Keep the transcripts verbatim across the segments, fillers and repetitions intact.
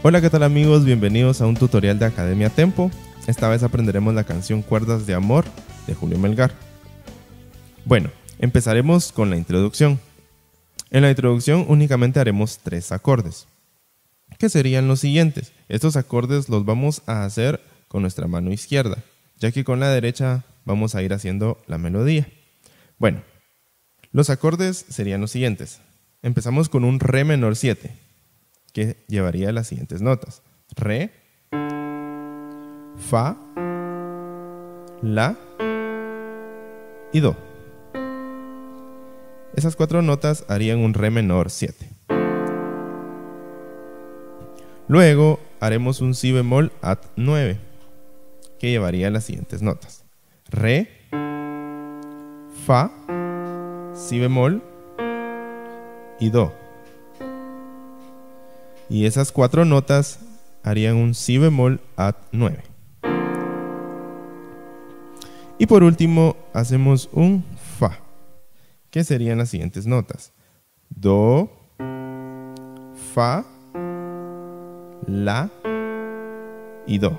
Hola, ¿qué tal amigos? Bienvenidos a un tutorial de Academia Tempo. Esta vez aprenderemos la canción Cuerdas de Amor de Julio Melgar. Bueno, empezaremos con la introducción. En la introducción únicamente haremos tres acordes, que serían los siguientes. Estos acordes los vamos a hacer con nuestra mano izquierda, ya que con la derecha vamos a ir haciendo la melodía. Bueno, los acordes serían los siguientes. Empezamos con un Re menor siete, que llevaría las siguientes notas: Re, Fa, La y Do. Esas cuatro notas harían un Re menor siete. Luego haremos un Si bemol add nueve, que llevaría las siguientes notas: Re, Fa, Si bemol y Do. Y esas cuatro notas harían un Si bemol add nueve. Y por último hacemos un Fa, que serían las siguientes notas: Do, Fa, La y Do.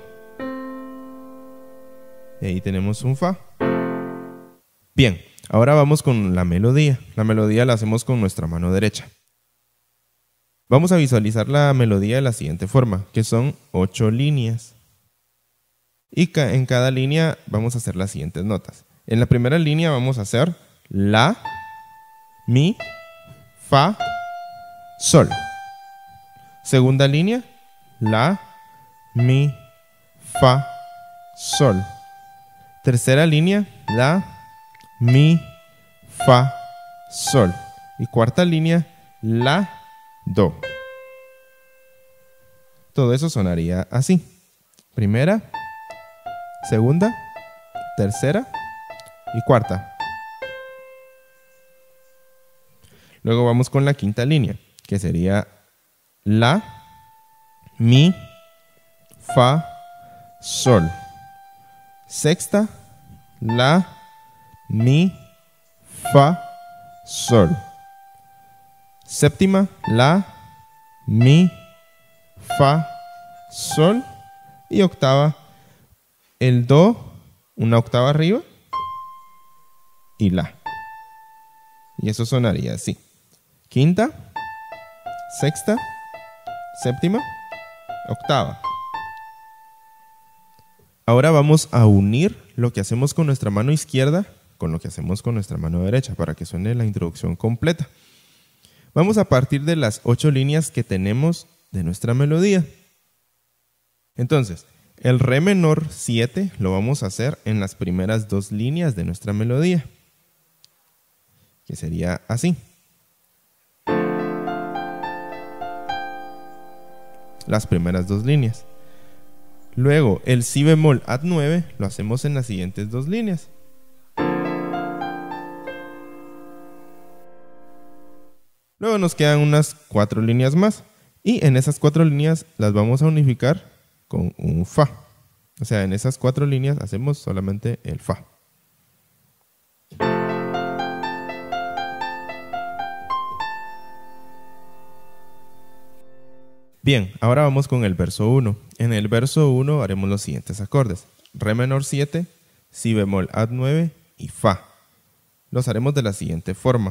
Y ahí tenemos un Fa. Bien, ahora vamos con la melodía. La melodía la hacemos con nuestra mano derecha. Vamos a visualizar la melodía de la siguiente forma, que son ocho líneas. Y ca- en cada línea vamos a hacer las siguientes notas. En la primera línea vamos a hacer La, Mi, Fa, Sol. Segunda línea, La, Mi, Fa, Sol. Tercera línea, La, Mi, Fa, Sol. Y cuarta línea, La, Do. Todo eso sonaría así: primera, segunda, tercera y cuarta. Luego vamos con la quinta línea, que sería La, Mi, Fa, Sol. Sexta, La, Mi, Fa, Sol. Séptima, La, Mi, Fa, Sol. Y octava, el Do, una octava arriba, y La. Y eso sonaría así: quinta, sexta, séptima, octava. Ahora vamos a unir lo que hacemos con nuestra mano izquierda con lo que hacemos con nuestra mano derecha para que suene la introducción completa. Vamos a partir de las ocho líneas que tenemos de nuestra melodía. Entonces, el Re menor siete lo vamos a hacer en las primeras dos líneas de nuestra melodía, que sería así. Las primeras dos líneas. Luego, el Si bemol add nueve lo hacemos en las siguientes dos líneas. Luego nos quedan unas cuatro líneas más. Y en esas cuatro líneas las vamos a unificar con un Fa. O sea, en esas cuatro líneas hacemos solamente el Fa. Bien, ahora vamos con el verso uno. En el verso uno haremos los siguientes acordes: Re menor siete, Si bemol add nueve y Fa. Los haremos de la siguiente forma.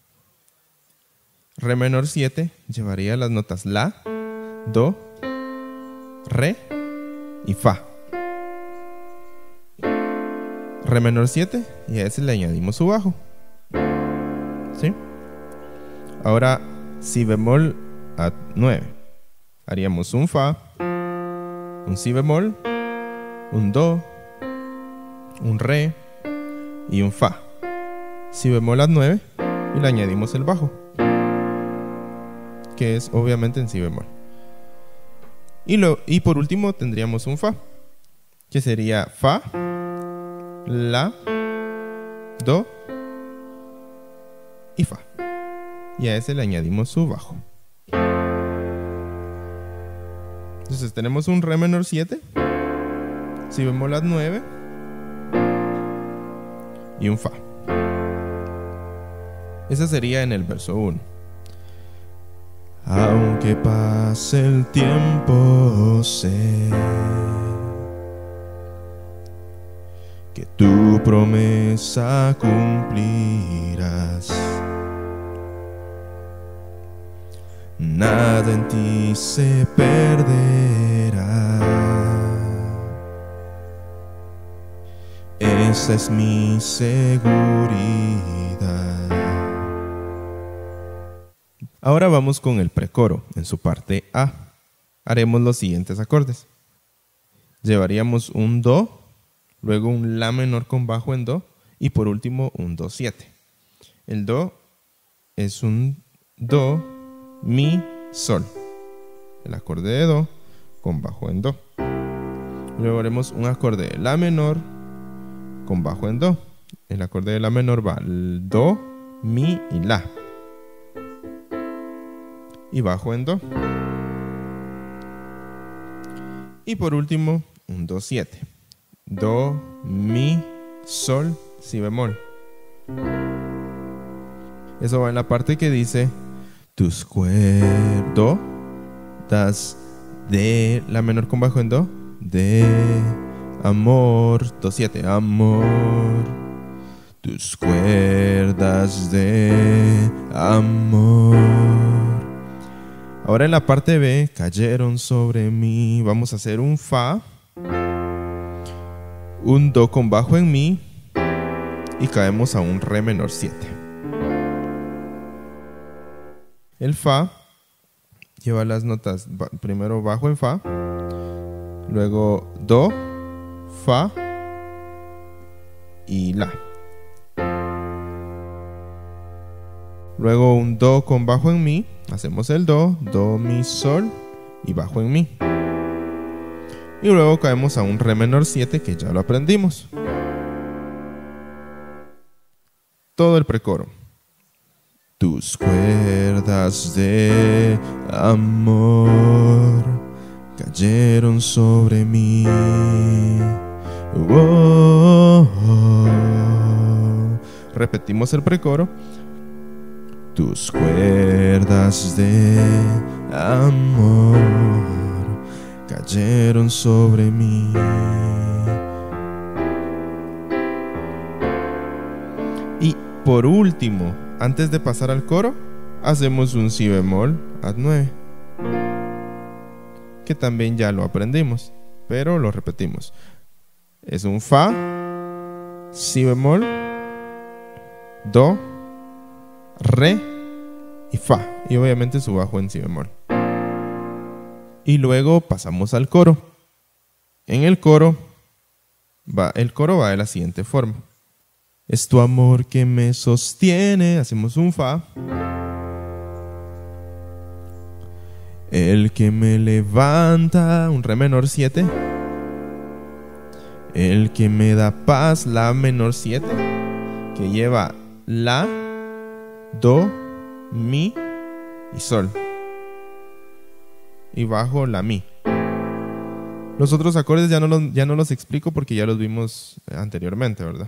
Re menor siete llevaría las notas La, Do, Re y Fa. Re menor siete y a ese le añadimos su bajo. ¿Sí? Ahora Si bemol add nueve. Haríamos un Fa, un Si bemol, un Do, un Re y un Fa. Si bemol add nueve y le añadimos el bajo, que es obviamente en Si bemol. Y, lo, y por último tendríamos un Fa, que sería Fa, La, Do y Fa. Y a ese le añadimos su bajo. Entonces tenemos un Re menor siete, Si bemol add nueve y un Fa. Esa sería en el verso uno. Aunque pase el tiempo, sé que tu promesa cumplirás. Nada en ti se perderá. Esa es mi seguridad. Ahora vamos con el precoro en su parte A. Haremos los siguientes acordes. Llevaríamos un Do, luego un La menor con bajo en Do y por último un Do siete. El Do es un Do, Mi, Sol. El acorde de Do con bajo en Do. Luego haremos un acorde de La menor con bajo en Do. El acorde de La menor va al Do, Mi y La. Y bajo en Do. Y por último, un Do siete. Do, Mi, Sol, Si bemol. Eso va en la parte que dice tus cuerdas de La menor con bajo en Do, de amor, Do siete, amor, tus cuerdas de amor. Ahora en la parte B, cayeron sobre mí. Vamos a hacer un Fa, un Do con bajo en Mi y caemos a un Re menor siete. El Fa lleva las notas primero bajo en Fa, luego Do, Fa y La. Luego un Do con bajo en Mi, hacemos el Do, Do, Mi, Sol y bajo en Mi. Y luego caemos a un Re menor siete que ya lo aprendimos. Todo el precoro. Tus cuerdas de amor cayeron sobre mí. Oh, oh. Repetimos el precoro. Tus cuerdas de amor cayeron sobre mí. Y por último, antes de pasar al coro, hacemos un Si bemol ad nueve, que también ya lo aprendimos, pero lo repetimos. Es un Fa, Si bemol, Do, Re y Fa, y obviamente su bajo en Si bemol. Y luego pasamos al coro. En el coro va, el coro va de la siguiente forma. Es tu amor que me sostiene, hacemos un Fa. El que me levanta, un Re menor siete. El que me da paz, La menor siete, que lleva La, Do, Mi y Sol. Y bajo La, Mi. Los otros acordes ya no los, ya no los explico porque ya los vimos anteriormente, ¿verdad?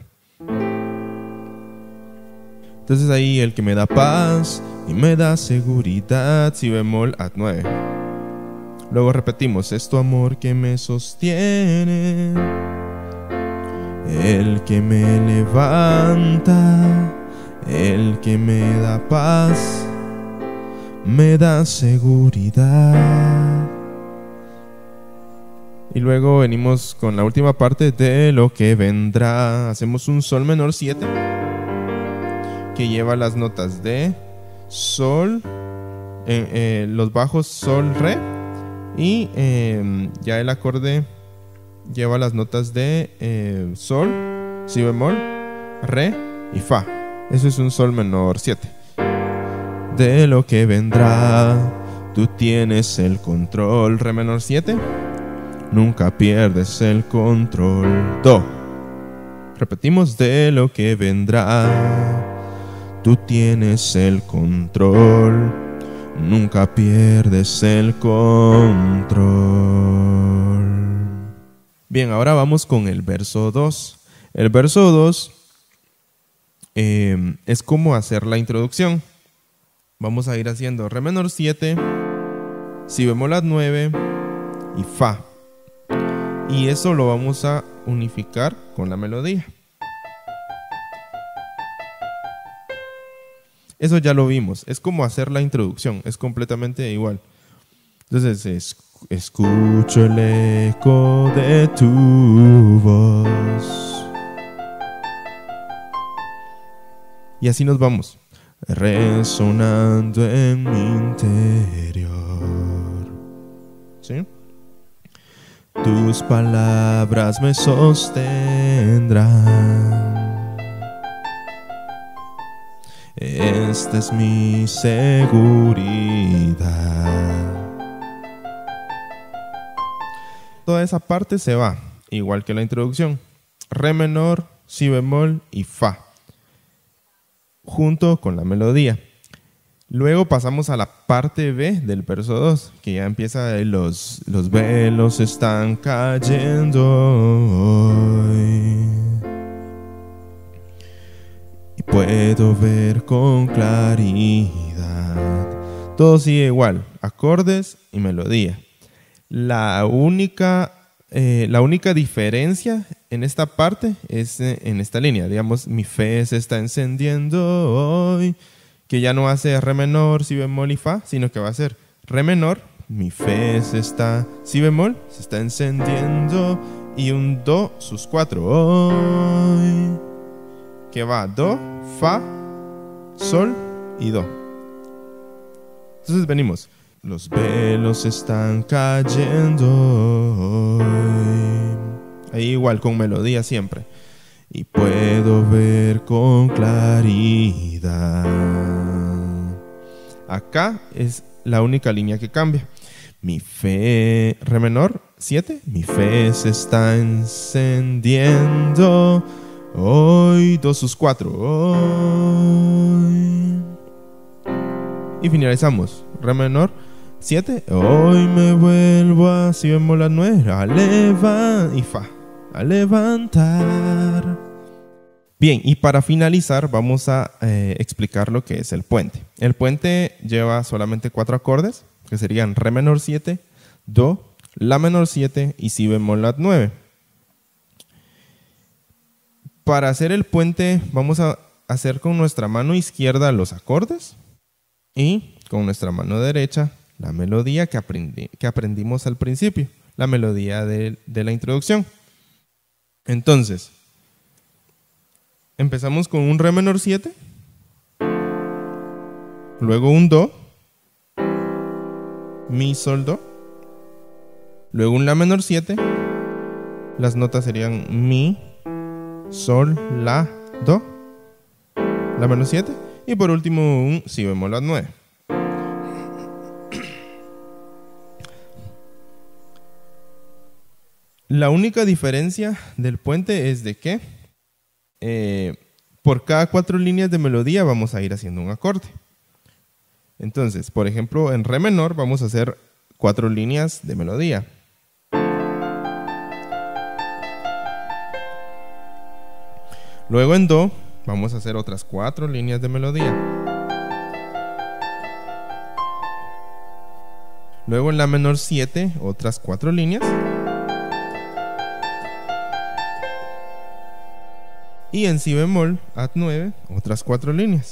Entonces ahí el que me da paz y me da seguridad, Si bemol ad nueve. Luego repetimos, es tu amor que me sostiene, el que me levanta, el que me da paz, me da seguridad. Y luego venimos con la última parte de lo que vendrá. Hacemos un Sol menor siete, que lleva las notas de Sol, eh, eh, los bajos Sol, Re, y eh, ya el acorde lleva las notas de eh, Sol, Si bemol, Re y Fa. Eso es un Sol menor siete. De lo que vendrá, tú tienes el control, Re menor siete. Nunca pierdes el control, Do. Repetimos, de lo que vendrá, tú tienes el control, nunca pierdes el control. Bien, ahora vamos con el verso dos. El verso dos eh, es como hacer la introducción. vamos a ir haciendo re menor siete, si bemol lat nueve y fa. Y eso lo vamos a unificar con la melodía. Eso ya lo vimos, es como hacer la introducción, es completamente igual. Entonces, es, escucho el eco de tu voz. Y así nos vamos, resonando en mi interior. ¿Sí? Tus palabras me sostendrán. Esta es mi seguridad. Toda esa parte se va, igual que la introducción. Re menor, si bemol y fa, junto con la melodía. Luego pasamos a la parte B del verso dos, que ya empieza de los, los velos están cayendo hoy. Y puedo ver con claridad. Todo sigue igual, acordes y melodía. La única, eh, la única diferencia en esta parte es eh, en esta línea. Digamos, mi fe se está encendiendo hoy, que ya no hace re menor, si bemol y fa, sino que va a ser re menor, mi fe se está, si bemol, se está encendiendo, y un do sus cuatro hoy, que va do, fa, sol y do. Entonces venimos, los velos están cayendo hoy, ahí igual con melodía siempre. Y puedo ver con claridad. Acá es la única línea que cambia. Mi fe, re menor, siete. Mi fe se está encendiendo hoy, do sus cuatro hoy. Y finalizamos. Re menor, siete. Hoy me vuelvo a si bemol lat nueve, a levantar y fa. A levantar. Bien, y para finalizar vamos a eh, explicar lo que es el puente. El puente lleva solamente cuatro acordes, que serían re menor siete, do, la menor siete y si bemol lat nueve. Para hacer el puente vamos a hacer con nuestra mano izquierda los acordes y con nuestra mano derecha la melodía que, aprendi que aprendimos al principio, la melodía de, de la introducción. Entonces, empezamos con un re menor siete, luego un do, mi, sol, do, luego un la menor siete, las notas serían mi, sol, la, do, la menor siete, y por último un si bemol lat nueve. La única diferencia del puente es de que eh, por cada cuatro líneas de melodía vamos a ir haciendo un acorde. Entonces, por ejemplo, en re menor vamos a hacer cuatro líneas de melodía. Luego en do vamos a hacer otras cuatro líneas de melodía. Luego en la menor siete otras cuatro líneas. Y en si bemol lat nueve otras cuatro líneas.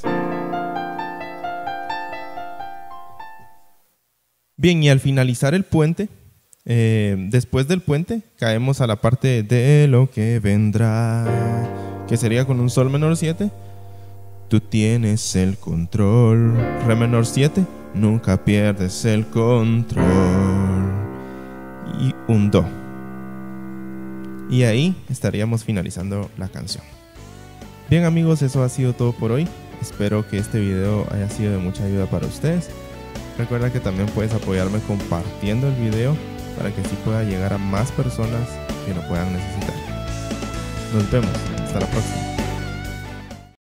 Bien, y al finalizar el puente, eh, después del puente caemos a la parte de lo que vendrá, que sería con un sol menor siete. Tú tienes el control, re menor siete, nunca pierdes el control, y un do. Y ahí estaríamos finalizando la canción. Bien amigos, eso ha sido todo por hoy. Espero que este video haya sido de mucha ayuda para ustedes. Recuerda que también puedes apoyarme compartiendo el video para que así pueda llegar a más personas que lo puedan necesitar. Nos vemos, hasta la próxima.